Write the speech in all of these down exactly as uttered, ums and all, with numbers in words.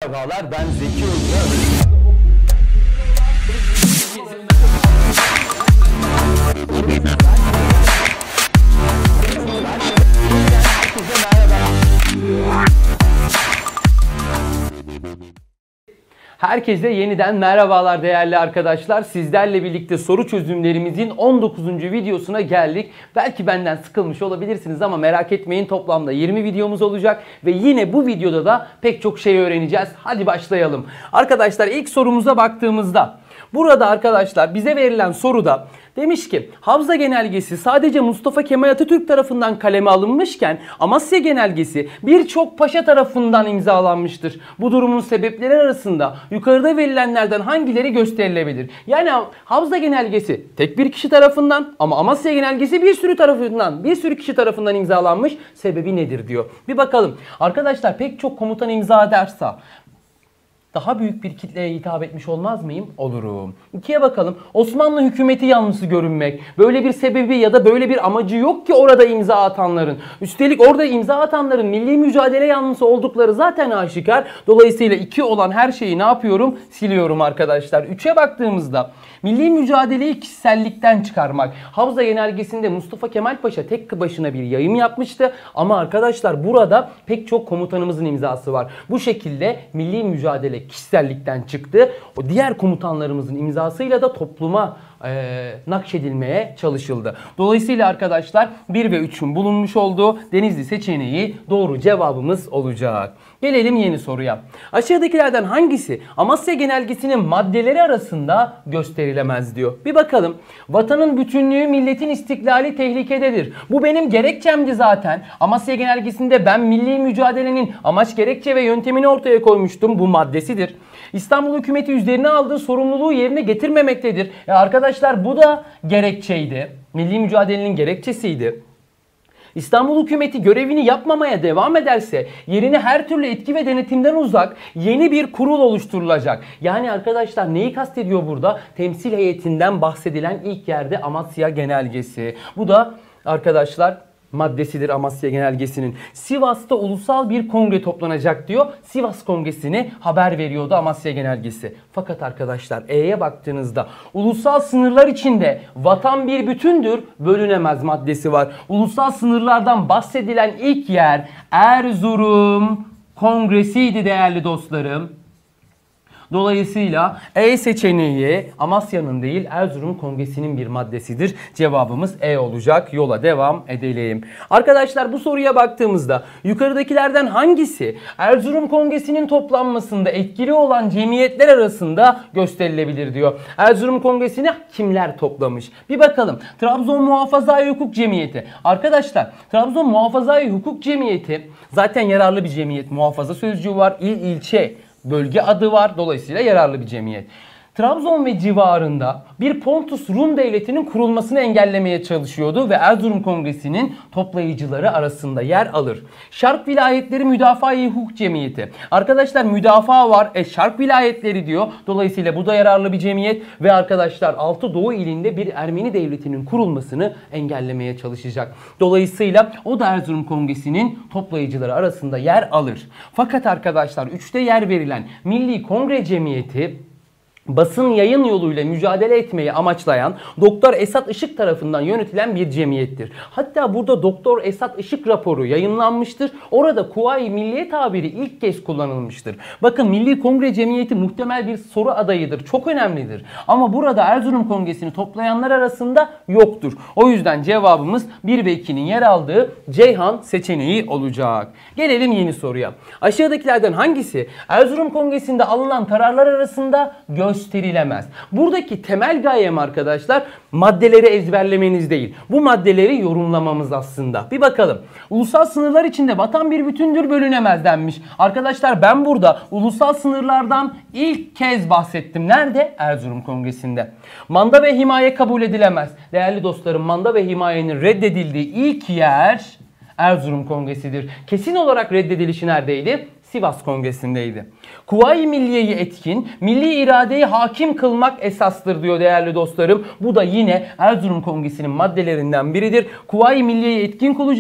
Merhabalar, ben Zeki Hoca. Herkese yeniden merhabalar değerli arkadaşlar. Sizlerle birlikte soru çözümlerimizin on dokuzuncu videosuna geldik. Belki benden sıkılmış olabilirsiniz ama merak etmeyin, toplamda yirmi videomuz olacak ve yine bu videoda da pek çok şey öğreneceğiz. Hadi başlayalım. Arkadaşlar ilk sorumuza baktığımızda burada arkadaşlar bize verilen soruda demiş ki Havza Genelgesi sadece Mustafa Kemal Atatürk tarafından kaleme alınmışken Amasya Genelgesi birçok paşa tarafından imzalanmıştır. Bu durumun sebepleri arasında yukarıda verilenlerden hangileri gösterilebilir? Yani Havza Genelgesi tek bir kişi tarafından ama Amasya Genelgesi bir sürü tarafından, bir sürü kişi tarafından imzalanmış. Sebebi nedir diyor. Bir bakalım. Arkadaşlar pek çok komutan imza ederse daha büyük bir kitleye hitap etmiş olmaz mıyım? Olurum. İkiye bakalım. Osmanlı hükümeti yanlısı görünmek. Böyle bir sebebi ya da böyle bir amacı yok ki orada imza atanların. Üstelik orada imza atanların milli mücadele yanlısı oldukları zaten aşikar. Dolayısıyla iki olan her şeyi ne yapıyorum? Siliyorum arkadaşlar. Üçe baktığımızda milli mücadeleyi kişisellikten çıkarmak. Havza Genelgesi'nde Mustafa Kemal Paşa tek başına bir yayım yapmıştı. Ama arkadaşlar burada pek çok komutanımızın imzası var. Bu şekilde milli mücadele kişisellikten çıktı. O diğer komutanlarımızın imzasıyla da topluma e, nakşedilmeye çalışıldı. Dolayısıyla arkadaşlar bir ve üçün bulunmuş olduğu Denizli seçeneği doğru cevabımız olacak. Gelelim yeni soruya. Aşağıdakilerden hangisi Amasya Genelgesi'nin maddeleri arasında gösterilemez diyor. Bir bakalım. Vatanın bütünlüğü, milletin istiklali tehlikededir. Bu benim gerekçemdi zaten. Amasya Genelgesi'nde ben milli mücadelenin amaç, gerekçe ve yöntemini ortaya koymuştum. Bu maddesidir. İstanbul hükümeti üzerine aldığı sorumluluğu yerine getirmemektedir. E arkadaşlar bu da gerekçeydi. Milli mücadelenin gerekçesiydi. İstanbul hükümeti görevini yapmamaya devam ederse yerine her türlü etki ve denetimden uzak yeni bir kurul oluşturulacak. Yani arkadaşlar neyi kastediyor burada? Temsil heyetinden bahsedilen ilk yerde Amasya Genelgesi. Bu da arkadaşlar maddesidir Amasya Genelgesi'nin. Sivas'ta ulusal bir kongre toplanacak diyor. Sivas Kongresi'ni haber veriyordu Amasya Genelgesi. Fakat arkadaşlar E'ye baktığınızda ulusal sınırlar içinde vatan bir bütündür, bölünemez maddesi var. Ulusal sınırlardan bahsedilen ilk yer Erzurum Kongresi'ydi değerli dostlarım. Dolayısıyla E seçeneği Amasya'nın değil Erzurum Kongresi'nin bir maddesidir. Cevabımız E olacak. Yola devam edelim. Arkadaşlar bu soruya baktığımızda yukarıdakilerden hangisi Erzurum Kongresi'nin toplanmasında etkili olan cemiyetler arasında gösterilebilir diyor. Erzurum Kongresi'ni kimler toplamış? Bir bakalım. Trabzon Muhafazai Hukuk Cemiyeti. Arkadaşlar Trabzon Muhafazai Hukuk Cemiyeti zaten yararlı bir cemiyet. Muhafaza sözcüğü var. İl, ilçe, bölge adı var. Dolayısıyla yararlı bir cemiyet. Trabzon ve civarında bir Pontus Rum devletinin kurulmasını engellemeye çalışıyordu ve Erzurum Kongresi'nin toplayıcıları arasında yer alır. Şark Vilayetleri Müdafaa-i Hukuk Cemiyeti. Arkadaşlar müdafaa var. E Şark Vilayetleri diyor. Dolayısıyla bu da yararlı bir cemiyet ve arkadaşlar Altı Doğu ilinde bir Ermeni devletinin kurulmasını engellemeye çalışacak. Dolayısıyla o da Erzurum Kongresi'nin toplayıcıları arasında yer alır. Fakat arkadaşlar üçte yer verilen Milli Kongre Cemiyeti basın yayın yoluyla mücadele etmeyi amaçlayan Doktor Esat Işık tarafından yönetilen bir cemiyettir. Hatta burada Doktor Esat Işık raporu yayınlanmıştır. Orada Kuvayi Milliye tabiri ilk kez kullanılmıştır. Bakın Milli Kongre Cemiyeti muhtemel bir soru adayıdır. Çok önemlidir. Ama burada Erzurum Kongresi'ni toplayanlar arasında yoktur. O yüzden cevabımız bir ve ikinin yer aldığı Ceyhan seçeneği olacak. Gelelim yeni soruya. Aşağıdakilerden hangisi Erzurum Kongresi'nde alınan kararlar arasında gösterilemez? gösterilemez. Buradaki temel gayem arkadaşlar maddeleri ezberlemeniz değil. Bu maddeleri yorumlamamız aslında. Bir bakalım. Ulusal sınırlar içinde vatan bir bütündür, bölünemez denmiş. Arkadaşlar ben burada ulusal sınırlardan ilk kez bahsettim. Nerede? Erzurum Kongresi'nde. Manda ve himaye kabul edilemez. Değerli dostlarım, manda ve himayenin reddedildiği ilk yer Erzurum Kongresi'dir. Kesin olarak reddedilişi neredeydi? Sivas Kongresi'ndeydi. Kuvayi Milliye'yi etkin, milli iradeyi hakim kılmak esastır diyor değerli dostlarım. Bu da yine Erzurum Kongresi'nin maddelerinden biridir. Kuvayi Milliye'yi etkin kılacağız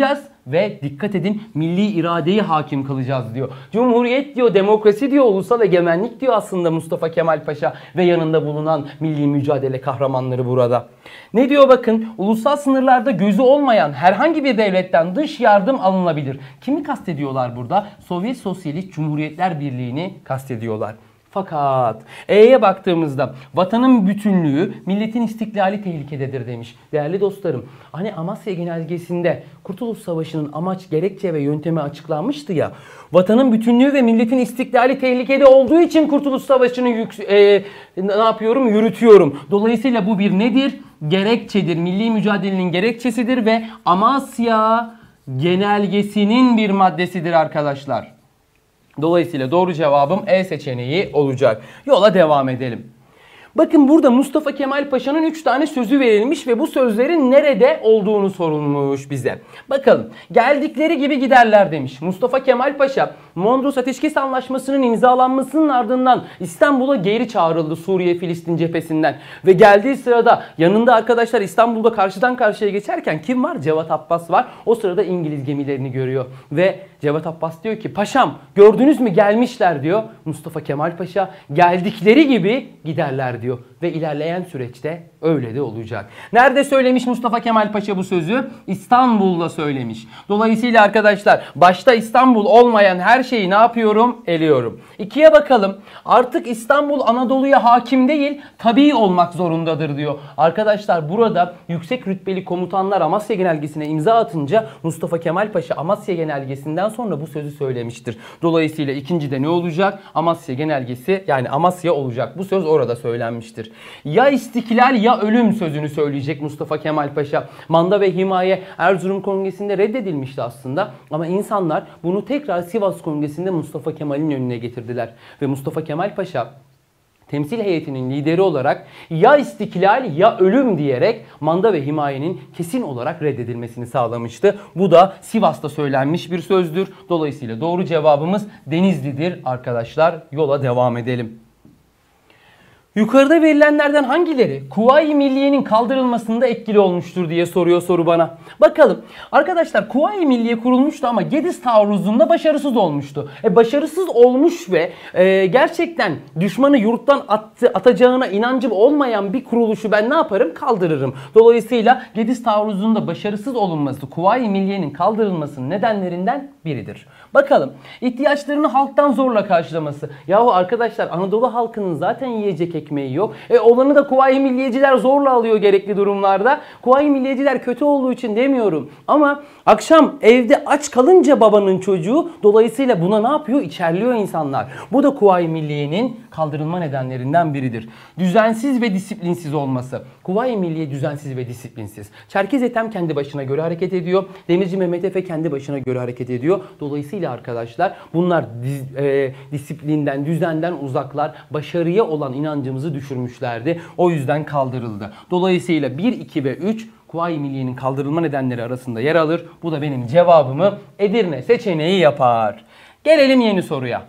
ve dikkat edin milli iradeyi hakim kılacağız diyor. Cumhuriyet diyor, demokrasi diyor, ulusal egemenlik diyor aslında Mustafa Kemal Paşa ve yanında bulunan milli mücadele kahramanları burada. Ne diyor bakın, ulusal sınırlarda gözü olmayan herhangi bir devletten dış yardım alınabilir. Kimi kastediyorlar burada? Sovyet Sosyalist Cumhuriyetler Birliği'ni kastediyorlar. Fakat E'ye baktığımızda vatanın bütünlüğü, milletin istiklali tehlikededir demiş. Değerli dostlarım, hani Amasya Genelgesi'nde Kurtuluş Savaşı'nın amaç, gerekçe ve yöntemi açıklanmıştı ya. Vatanın bütünlüğü ve milletin istiklali tehlikede olduğu için Kurtuluş Savaşı'nı yük, e, ne yapıyorum? Yürütüyorum. Dolayısıyla bu bir nedir? Gerekçedir. Milli mücadelenin gerekçesidir ve Amasya Genelgesi'nin bir maddesidir arkadaşlar. Dolayısıyla doğru cevabım E seçeneği olacak. Yola devam edelim. Bakın burada Mustafa Kemal Paşa'nın üç tane sözü verilmiş ve bu sözlerin nerede olduğunu sorulmuş bize. Bakalım, geldikleri gibi giderler demiş. Mustafa Kemal Paşa Mondros Ateşkes Anlaşması'nın imzalanmasının ardından İstanbul'a geri çağrıldı Suriye-Filistin cephesinden. Ve geldiği sırada yanında arkadaşlar İstanbul'da karşıdan karşıya geçerken kim var? Cevat Abbas var. O sırada İngiliz gemilerini görüyor. Ve Cevat Abbas diyor ki paşam gördünüz mü gelmişler diyor. Mustafa Kemal Paşa geldikleri gibi giderler diyor. Ve ilerleyen süreçte öyle de olacak. Nerede söylemiş Mustafa Kemal Paşa bu sözü? İstanbul'da söylemiş. Dolayısıyla arkadaşlar başta İstanbul olmayan her şeyi ne yapıyorum? Eliyorum. İkiye bakalım. Artık İstanbul Anadolu'ya hakim değil, tabii olmak zorundadır diyor. Arkadaşlar burada yüksek rütbeli komutanlar Amasya Genelgesi'ne imza atınca Mustafa Kemal Paşa Amasya Genelgesi'nden sonra bu sözü söylemiştir. Dolayısıyla ikincide ne olacak? Amasya Genelgesi, yani Amasya olacak. Bu söz orada söylenmiştir. Ya istiklal ya ölüm sözünü söyleyecek Mustafa Kemal Paşa. Manda ve himaye Erzurum Kongresi'nde reddedilmişti aslında. Ama insanlar bunu tekrar Sivas Kongresi'nde Mustafa Kemal'in önüne getirdiler. Ve Mustafa Kemal Paşa temsil heyetinin lideri olarak ya istiklal ya ölüm diyerek manda ve himayenin kesin olarak reddedilmesini sağlamıştı. Bu da Sivas'ta söylenmiş bir sözdür. Dolayısıyla doğru cevabımız Denizli'dir arkadaşlar. Yola devam edelim. Yukarıda verilenlerden hangileri Kuvayi Milliye'nin kaldırılmasında etkili olmuştur diye soruyor soru bana. Bakalım arkadaşlar, Kuvayi Milliye kurulmuştu ama Gediz taarruzunda başarısız olmuştu. E, başarısız olmuş ve e, gerçekten düşmanı yurttan attı, atacağına inancım olmayan bir kuruluşu ben ne yaparım? Kaldırırım. Dolayısıyla Gediz taarruzunda başarısız olunması Kuvayi Milliye'nin kaldırılmasının nedenlerinden biridir. Bakalım, ihtiyaçlarını halktan zorla karşılaması. Yahu arkadaşlar, Anadolu halkının zaten yiyecek ekmeği yok. E olanı da Kuvayi Milliyeciler zorla alıyor gerekli durumlarda. Kuvayi Milliyeciler kötü olduğu için demiyorum. Ama akşam evde aç kalınca babanın çocuğu, dolayısıyla buna ne yapıyor? İçerliyor insanlar. Bu da Kuvayi Milliye'nin kaldırılma nedenlerinden biridir. Düzensiz ve disiplinsiz olması. Kuvayi Milliye düzensiz ve disiplinsiz. Çerkez Ethem kendi başına göre hareket ediyor. Demirci Mehmet Efe kendi başına göre hareket ediyor. Dolayısıyla arkadaşlar bunlar diz, e, disiplinden, düzenden uzaklar. Başarıya olan inancımızı düşürmüşlerdi. O yüzden kaldırıldı. Dolayısıyla bir, iki ve üç Kuvayi Milliye'nin kaldırılma nedenleri arasında yer alır. Bu da benim cevabımı Edirne seçeneği yapar. Gelelim yeni soruya.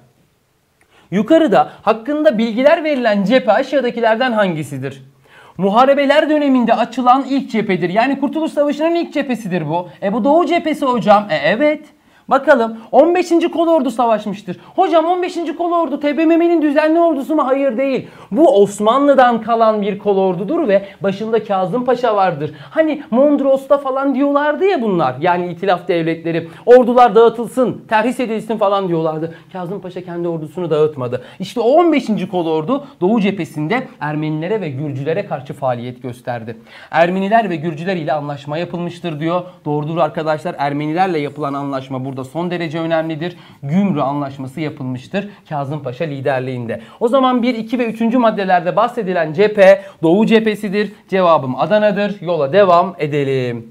Yukarıda hakkında bilgiler verilen cephe aşağıdakilerden hangisidir? Muharebeler döneminde açılan ilk cephedir. Yani Kurtuluş Savaşı'nın ilk cephesidir bu. E bu Doğu cephesi hocam. E evet. Bakalım, on beşinci Kolordu savaşmıştır. Hocam on beşinci Kolordu T B M M'nin düzenli ordusu mu? Hayır değil. Bu Osmanlı'dan kalan bir kolordudur ve başında Kazım Paşa vardır. Hani Mondros'ta falan diyorlardı ya bunlar. Yani itilaf devletleri. Ordular dağıtılsın, terhis edilsin falan diyorlardı. Kazım Paşa kendi ordusunu dağıtmadı. İşte o on beşinci Kolordu Doğu cephesinde Ermenilere ve Gürcülere karşı faaliyet gösterdi. Ermeniler ve Gürcüler ile anlaşma yapılmıştır diyor. Doğrudur arkadaşlar. Ermenilerle yapılan anlaşma burada son derece önemlidir. Gümrü Anlaşması yapılmıştır Kazım Paşa liderliğinde. O zaman bir, iki ve üçüncü maddelerde bahsedilen cephe Doğu cephesidir. Cevabım Adana'dır. Yola devam edelim.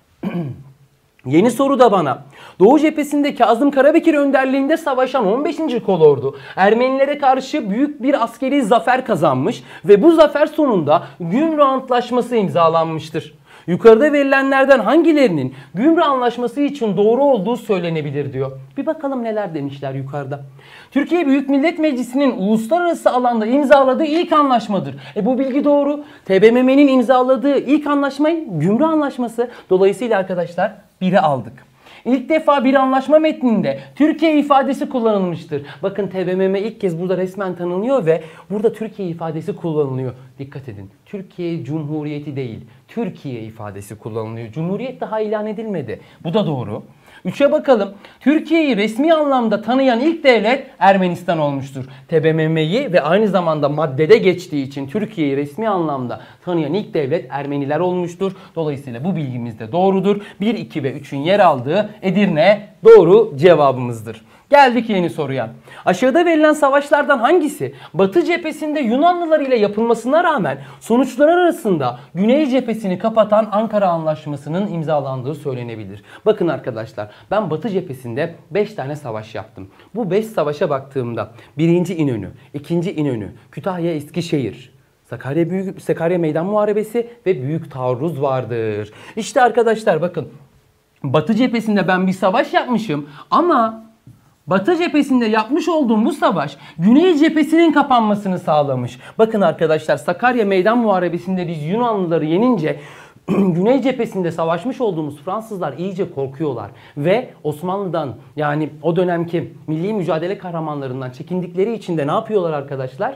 Yeni soru da bana. Doğu cephesinde Kazım Karabekir önderliğinde savaşan on beşinci Kolordu Ermenilere karşı büyük bir askeri zafer kazanmış ve bu zafer sonunda Gümrü Antlaşması imzalanmıştır. Yukarıda verilenlerden hangilerinin Gümrü Anlaşması için doğru olduğu söylenebilir diyor. Bir bakalım neler demişler yukarıda. Türkiye Büyük Millet Meclisi'nin uluslararası alanda imzaladığı ilk anlaşmadır. E bu bilgi doğru. T B M M'nin imzaladığı ilk anlaşma Gümrü Anlaşması. Dolayısıyla arkadaşlar biri aldık. İlk defa bir anlaşma metninde Türkiye ifadesi kullanılmıştır. Bakın T B M M ilk kez burada resmen tanınıyor ve burada Türkiye ifadesi kullanılıyor. Dikkat edin. Türkiye Cumhuriyeti değil, Türkiye ifadesi kullanılıyor. Cumhuriyet daha ilan edilmedi. Bu da doğru. üçe bakalım. Türkiye'yi resmi anlamda tanıyan ilk devlet Ermenistan olmuştur. T B M M'yi ve aynı zamanda maddede geçtiği için Türkiye'yi resmi anlamda tanıyan ilk devlet Ermeniler olmuştur. Dolayısıyla bu bilgimiz de doğrudur. bir, iki ve üçün yer aldığı Edirne doğru cevabımızdır. Geldik yeni soruya. Aşağıda verilen savaşlardan hangisi Batı cephesinde Yunanlılar ile yapılmasına rağmen sonuçlar arasında Güney cephesini kapatan Ankara Anlaşması'nın imzalandığı söylenebilir? Bakın arkadaşlar, ben Batı cephesinde beş tane savaş yaptım. Bu beş savaşa baktığımda birinci İnönü, ikinci İnönü, Kütahya Eskişehir, Sakarya Büyük Sakarya Meydan Muharebesi ve Büyük Taarruz vardır. İşte arkadaşlar bakın, Batı cephesinde ben bir savaş yapmışım ama Batı cephesinde yapmış olduğum bu savaş Güney cephesinin kapanmasını sağlamış. Bakın arkadaşlar, Sakarya Meydan Muharebesi'nde biz Yunanlıları yenince Güney cephesinde savaşmış olduğumuz Fransızlar iyice korkuyorlar. Ve Osmanlı'dan, yani o dönemki milli mücadele kahramanlarından çekindikleri için de ne yapıyorlar arkadaşlar?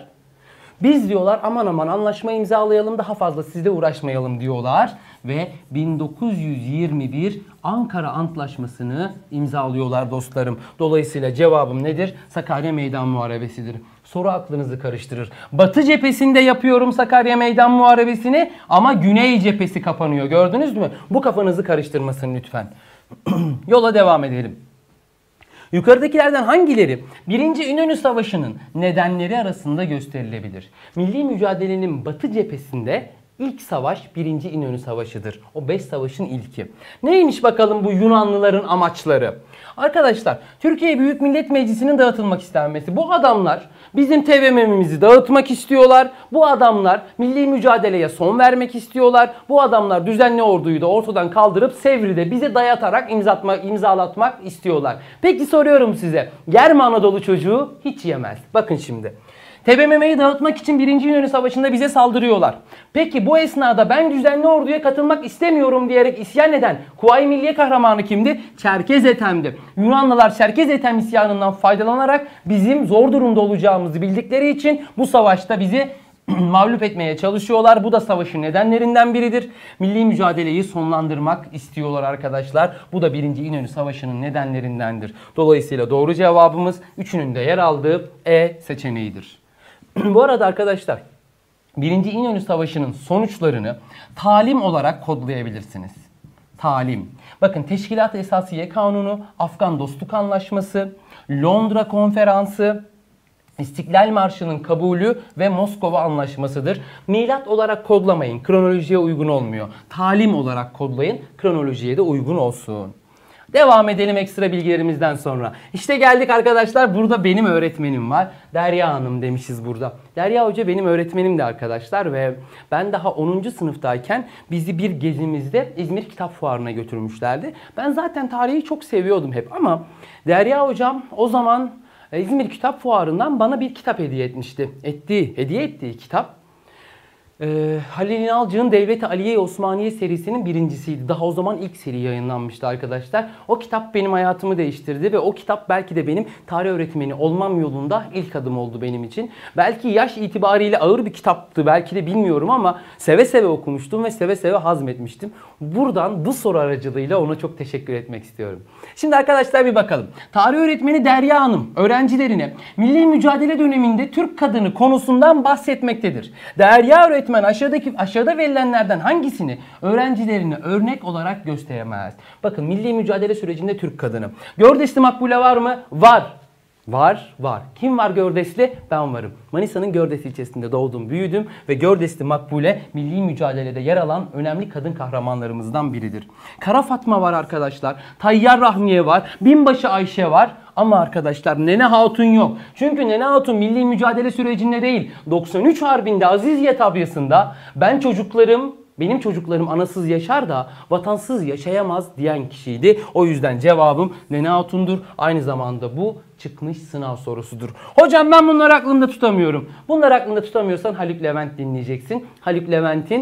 Biz diyorlar aman aman anlaşma imzalayalım, daha fazla sizle uğraşmayalım diyorlar. Ve bin dokuz yüz yirmi bir Ankara Antlaşması'nı imzalıyorlar dostlarım. Dolayısıyla cevabım nedir? Sakarya Meydan Muharebesi'dir. Soru aklınızı karıştırır. Batı cephesinde yapıyorum Sakarya Meydan Muharebesi'ni ama Güney cephesi kapanıyor. Gördünüz mü? Bu kafanızı karıştırmasın lütfen. Yola devam edelim. Yukarıdakilerden hangileri birinci İnönü Savaşı'nın nedenleri arasında gösterilebilir? Milli mücadelenin Batı cephesinde ilk savaş birinci İnönü Savaşı'dır. O beş savaşın ilki. Neymiş bakalım bu Yunanlıların amaçları? Arkadaşlar, Türkiye Büyük Millet Meclisi'nin dağıtılmak istenmesi. Bu adamlar bizim T B M M'imizi dağıtmak istiyorlar. Bu adamlar milli mücadeleye son vermek istiyorlar. Bu adamlar düzenli orduyu da ortadan kaldırıp Sevri'de bize dayatarak imzatmak, imzalatmak istiyorlar. Peki soruyorum size, yer mi Anadolu çocuğu? Hiç yemez. Bakın şimdi. T B M M'yi dağıtmak için birinci İnönü Savaşı'nda bize saldırıyorlar. Peki bu esnada ben düzenli orduya katılmak istemiyorum diyerek isyan eden Kuvayi Milliye kahramanı kimdi? Çerkez Ethem'di. Yunanlılar Çerkez Ethem isyanından faydalanarak bizim zor durumda olacağımızı bildikleri için bu savaşta bizi mağlup etmeye çalışıyorlar. Bu da savaşın nedenlerinden biridir. Milli mücadeleyi sonlandırmak istiyorlar arkadaşlar. Bu da birinci İnönü Savaşı'nın nedenlerindendir. Dolayısıyla doğru cevabımız üçünün de yer aldığı E seçeneğidir. Bu arada arkadaşlar, birinci İnönü Savaşı'nın sonuçlarını talim olarak kodlayabilirsiniz. Talim. Bakın, Teşkilat-ı Esasiye Kanunu, Afgan Dostluk Anlaşması, Londra Konferansı, İstiklal Marşı'nın kabulü ve Moskova Anlaşması'dır. Milat olarak kodlamayın, kronolojiye uygun olmuyor. Talim olarak kodlayın, kronolojiye de uygun olsun. Devam edelim ekstra bilgilerimizden sonra. İşte geldik arkadaşlar, burada benim öğretmenim var. Derya Hanım demişiz burada. Derya Hoca benim öğretmenim de arkadaşlar ve ben daha onuncu sınıftayken bizi bir gezimizde İzmir Kitap Fuarı'na götürmüşlerdi. Ben zaten tarihi çok seviyordum hep ama Derya Hocam o zaman İzmir Kitap Fuarı'ndan bana bir kitap hediye etmişti. Ettiği, hediye ettiği kitap Ee, Halil İnalcık'ın Devlet-i Aliye Osmaniye serisinin birincisiydi. Daha o zaman ilk seri yayınlanmıştı arkadaşlar. O kitap benim hayatımı değiştirdi ve o kitap belki de benim tarih öğretmeni olmam yolunda ilk adım oldu benim için. Belki yaş itibariyle ağır bir kitaptı, belki de bilmiyorum ama seve seve okumuştum ve seve seve hazmetmiştim. Buradan bu soru aracılığıyla ona çok teşekkür etmek istiyorum. Şimdi arkadaşlar bir bakalım. Tarih öğretmeni Derya Hanım öğrencilerine milli mücadele döneminde Türk kadını konusundan bahsetmektedir. Derya öğretmeni aşağıdaki aşağıda verilenlerden hangisini öğrencilerine örnek olarak gösteremez? Bakın, milli mücadele sürecinde Türk kadını. Gördesli Makbule var mı? Var. Var, var. Kim var Gördesli? Ben varım. Manisa'nın Gördes ilçesinde doğdum, büyüdüm ve Gördesli Makbule milli mücadelede yer alan önemli kadın kahramanlarımızdan biridir. Kara Fatma var arkadaşlar. Tayyar Rahmiye var. Binbaşı Ayşe var. Ama arkadaşlar Nene Hatun yok. Çünkü Nene Hatun milli mücadele sürecinde değil, doksan üç Harbi'nde Aziziye tabyasında ben çocuklarım Benim çocuklarım anasız yaşar da vatansız yaşayamaz diyen kişiydi. O yüzden cevabım Nene Hatun'dur. Aynı zamanda bu çıkmış sınav sorusudur. Hocam ben bunları aklımda tutamıyorum. Bunları aklında tutamıyorsan Haluk Levent dinleyeceksin. Haluk Levent'in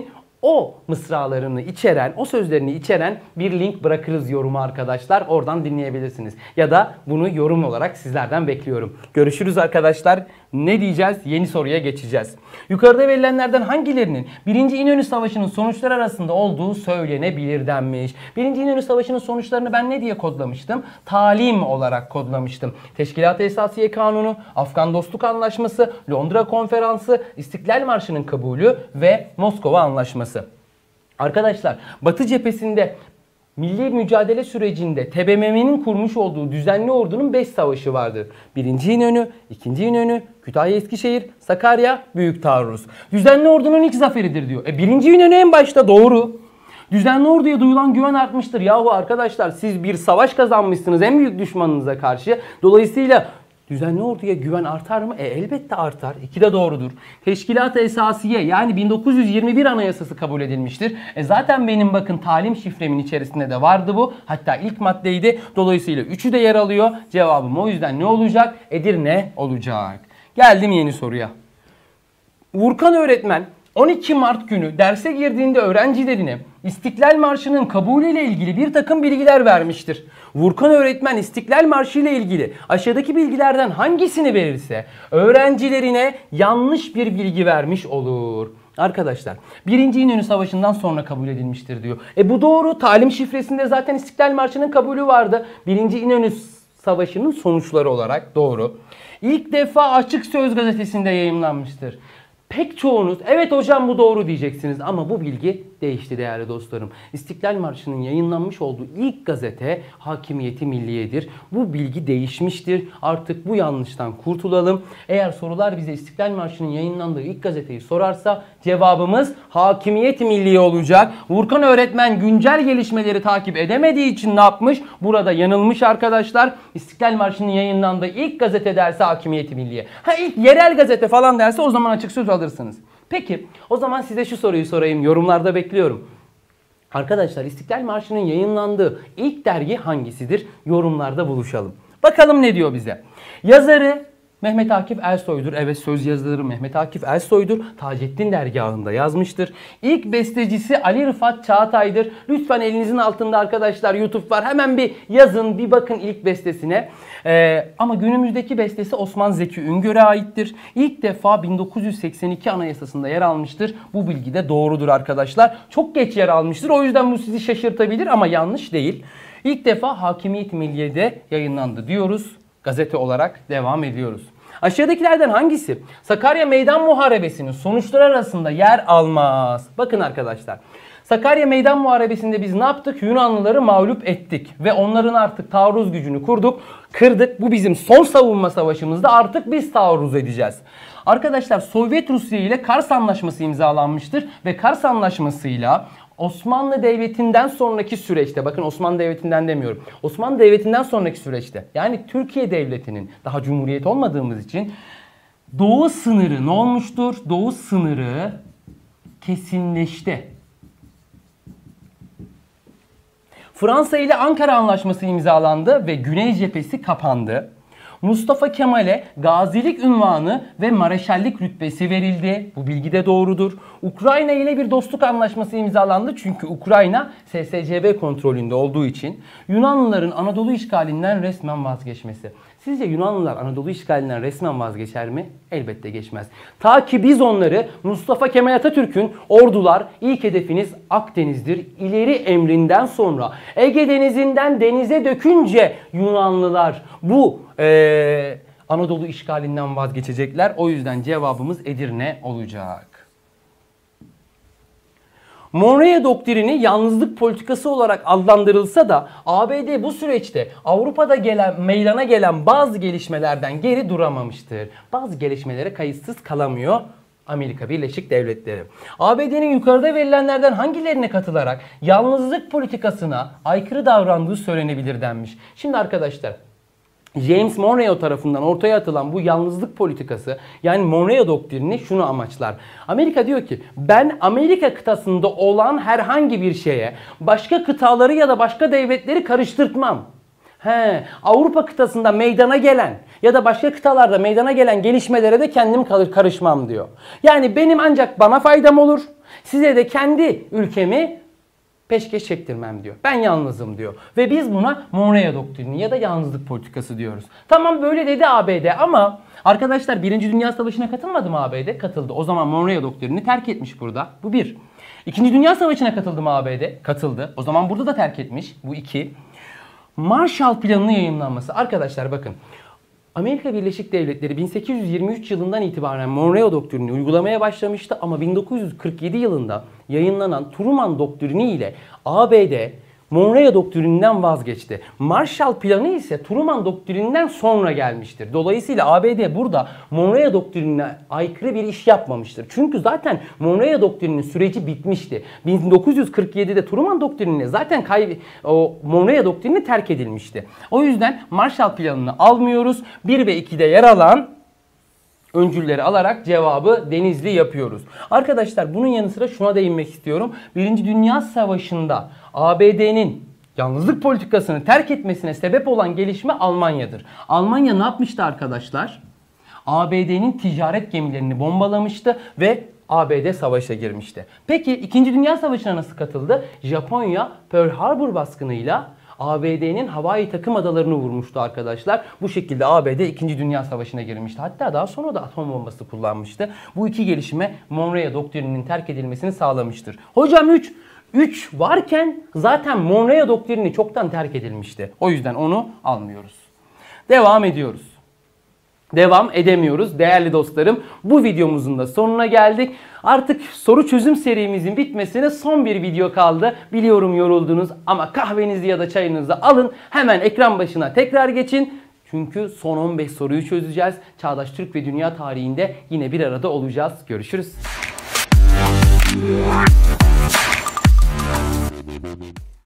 o mısralarını içeren, o sözlerini içeren bir link bırakırız yoruma arkadaşlar. Oradan dinleyebilirsiniz. Ya da bunu yorum olarak sizlerden bekliyorum. Görüşürüz arkadaşlar. Ne diyeceğiz? Yeni soruya geçeceğiz. Yukarıda verilenlerden hangilerinin birinci İnönü Savaşı'nın sonuçları arasında olduğu söylenebilir denmiş. birinci İnönü Savaşı'nın sonuçlarını ben ne diye kodlamıştım? Talim olarak kodlamıştım. Teşkilat-ı Esasiye Kanunu, Afgan Dostluk Anlaşması, Londra Konferansı, İstiklal Marşı'nın kabulü ve Moskova Anlaşması. Arkadaşlar Batı cephesinde milli mücadele sürecinde T B M M'nin kurmuş olduğu düzenli ordunun beş savaşı vardır. birinci İnönü, ikinci İnönü, Kütahya Eskişehir, Sakarya, Büyük Taarruz. Düzenli ordunun ilk zaferidir diyor. E birinci İnönü en başta, doğru. Düzenli orduya duyulan güven artmıştır. Yahu arkadaşlar siz bir savaş kazanmışsınız en büyük düşmanınıza karşı. Dolayısıyla düzenli orduya güven artar mı? E elbette artar. İki de doğrudur. Teşkilat-ı Esasiye yani bin dokuz yüz yirmi bir Anayasası kabul edilmiştir. E zaten benim bakın talim şifremin içerisinde de vardı bu. Hatta ilk maddeydi. Dolayısıyla üçü de yer alıyor. Cevabım o yüzden ne olacak? Edirne olacak. Geldim yeni soruya. Vurkan öğretmen on iki Mart günü derse girdiğinde öğrencilerine İstiklal Marşı'nın kabulü ile ilgili bir takım bilgiler vermiştir. Vurkan öğretmen İstiklal Marşı ile ilgili aşağıdaki bilgilerden hangisini verirse öğrencilerine yanlış bir bilgi vermiş olur. Arkadaşlar birinci İnönü Savaşı'ndan sonra kabul edilmiştir diyor. E bu doğru. Talim şifresinde zaten İstiklal Marşı'nın kabulü vardı. birinci İnönü Savaşı'nın sonuçları olarak doğru. İlk defa Açık Söz gazetesinde yayımlanmıştır. Pek çoğunuz evet hocam bu doğru diyeceksiniz ama bu bilgi değişti değerli dostlarım. İstiklal Marşı'nın yayınlanmış olduğu ilk gazete Hakimiyeti Milliye'dir. Bu bilgi değişmiştir. Artık bu yanlıştan kurtulalım. Eğer sorular bize İstiklal Marşı'nın yayınlandığı ilk gazeteyi sorarsa cevabımız Hakimiyeti Milliye olacak. Vurkan öğretmen güncel gelişmeleri takip edemediği için ne yapmış? Burada yanılmış arkadaşlar. İstiklal Marşı'nın yayınlandığı ilk gazete derse Hakimiyeti Milliye. Ha ilk yerel gazete falan derse o zaman Açık Söz alırsınız. Peki o zaman size şu soruyu sorayım. Yorumlarda bekliyorum. Arkadaşlar İstiklal Marşı'nın yayınlandığı ilk dergi hangisidir? Yorumlarda buluşalım. Bakalım ne diyor bize. Yazarı Mehmet Akif Ersoy'dur. Evet söz yazarı Mehmet Akif Ersoy'dur. Taceddin dergahında yazmıştır. İlk bestecisi Ali Rıfat Çağatay'dır. Lütfen elinizin altında arkadaşlar YouTube var. Hemen bir yazın bir bakın ilk bestesine. Ee, ama günümüzdeki bestesi Osman Zeki Üngör'e aittir. İlk defa bin dokuz yüz seksen iki Anayasası'nda yer almıştır. Bu bilgi de doğrudur arkadaşlar. Çok geç yer almıştır. O yüzden bu sizi şaşırtabilir ama yanlış değil. İlk defa Hakimiyet Milliye'de yayınlandı diyoruz. Gazete olarak devam ediyoruz. Aşağıdakilerden hangisi Sakarya Meydan Muharebesi'nin sonuçları arasında yer almaz? Bakın arkadaşlar. Sakarya Meydan Muharebesi'nde biz ne yaptık? Yunanlıları mağlup ettik ve onların artık taarruz gücünü kurduk, kırdık. Bu bizim son savunma savaşımızda artık biz taarruz edeceğiz. Arkadaşlar Sovyet Rusya ile Kars Anlaşması imzalanmıştır ve Kars Anlaşması'yla Osmanlı Devleti'nden sonraki süreçte, bakın Osmanlı Devleti'nden demiyorum. Osmanlı Devleti'nden sonraki süreçte yani Türkiye Devleti'nin daha cumhuriyet olmadığımız için doğu sınırı ne olmuştur? Doğu sınırı kesinleşti. Fransa ile Ankara Anlaşması imzalandı ve Güney cephesi kapandı. Mustafa Kemal'e gazilik unvanı ve mareşallik rütbesi verildi. Bu bilgi de doğrudur. Ukrayna ile bir dostluk anlaşması imzalandı. Çünkü Ukrayna S S C B kontrolünde olduğu için Yunanlıların Anadolu işgalinden resmen vazgeçmesi. Sizce Yunanlılar Anadolu işgalinden resmen vazgeçer mi? Elbette geçmez. Ta ki biz onları Mustafa Kemal Atatürk'ün ordular ilk hedefiniz Akdeniz'dir. İleri emrinden sonra Ege Denizi'nden denize dökünce Yunanlılar bu ee, Anadolu işgalinden vazgeçecekler. O yüzden cevabımız Edirne olacak. Monroe doktrini yalnızlık politikası olarak adlandırılsa da A B D bu süreçte Avrupa'da gelen meydana gelen bazı gelişmelerden geri duramamıştır. Bazı gelişmelere kayıtsız kalamıyor Amerika Birleşik Devletleri. A B D'nin yukarıda verilenlerden hangilerine katılarak yalnızlık politikasına aykırı davrandığı söylenebilir denmiş. Şimdi arkadaşlar James Monroe tarafından ortaya atılan bu yalnızlık politikası yani Monroe doktrini şunu amaçlar. Amerika diyor ki ben Amerika kıtasında olan herhangi bir şeye başka kıtaları ya da başka devletleri karıştırtmam. He, Avrupa kıtasında meydana gelen ya da başka kıtalarda meydana gelen gelişmelere de kendim kalır karışmam diyor. Yani benim ancak bana faydam olur. Size de kendi ülkemi peşkeş çektirmem diyor. Ben yalnızım diyor. Ve biz buna Monroe doktrini ya da yalnızlık politikası diyoruz. Tamam böyle dedi A B D ama arkadaşlar Birinci Dünya Savaşı'na katılmadı mı A B D? Katıldı. O zaman Monroe doktrinini terk etmiş burada. Bu bir. İkinci Dünya Savaşı'na katıldı mı A B D? Katıldı. O zaman burada da terk etmiş. Bu iki. Marshall Planı'nın yayınlanması. Arkadaşlar bakın. Amerika Birleşik Devletleri bin sekiz yüz yirmi üç yılından itibaren Monroe doktrinini uygulamaya başlamıştı ama bin dokuz yüz kırk yedi yılında yayınlanan Truman doktrini ile A B D Monroe doktrininden vazgeçti. Marshall Planı ise Truman doktrininden sonra gelmiştir. Dolayısıyla A B D burada Monroe doktrinine aykırı bir iş yapmamıştır. Çünkü zaten Monroe doktrininin süreci bitmişti. bin dokuz yüz kırk yedide Truman doktrinine zaten kay o Monroe doktrini terk edilmişti. O yüzden Marshall Planı'nı almıyoruz. bir ve ikide yer alan öncülleri alarak cevabı Denizli yapıyoruz. Arkadaşlar bunun yanı sıra şuna değinmek istiyorum. Birinci Dünya Savaşı'nda A B D'nin yalnızlık politikasını terk etmesine sebep olan gelişme Almanya'dır. Almanya ne yapmıştı arkadaşlar? A B D'nin ticaret gemilerini bombalamıştı ve A B D savaşa girmişti. Peki İkinci Dünya Savaşı'na nasıl katıldı? Japonya Pearl Harbor baskınıyla A B D'nin Hawaii takım adalarını vurmuştu arkadaşlar. Bu şekilde A B D İkinci Dünya Savaşı'na girmişti. Hatta daha sonra da atom bombası kullanmıştı. Bu iki gelişme Monroe doktrininin terk edilmesini sağlamıştır. Hocam üç. üç varken zaten Monroe doktrini çoktan terk edilmişti. O yüzden onu almıyoruz. Devam ediyoruz. Devam edemiyoruz değerli dostlarım. Bu videomuzun da sonuna geldik. Artık soru çözüm serimizin bitmesine son bir video kaldı. Biliyorum yoruldunuz ama kahvenizi ya da çayınızı alın. Hemen ekran başına tekrar geçin. Çünkü son on beş soruyu çözeceğiz. Çağdaş Türk ve dünya tarihinde yine bir arada olacağız. Görüşürüz.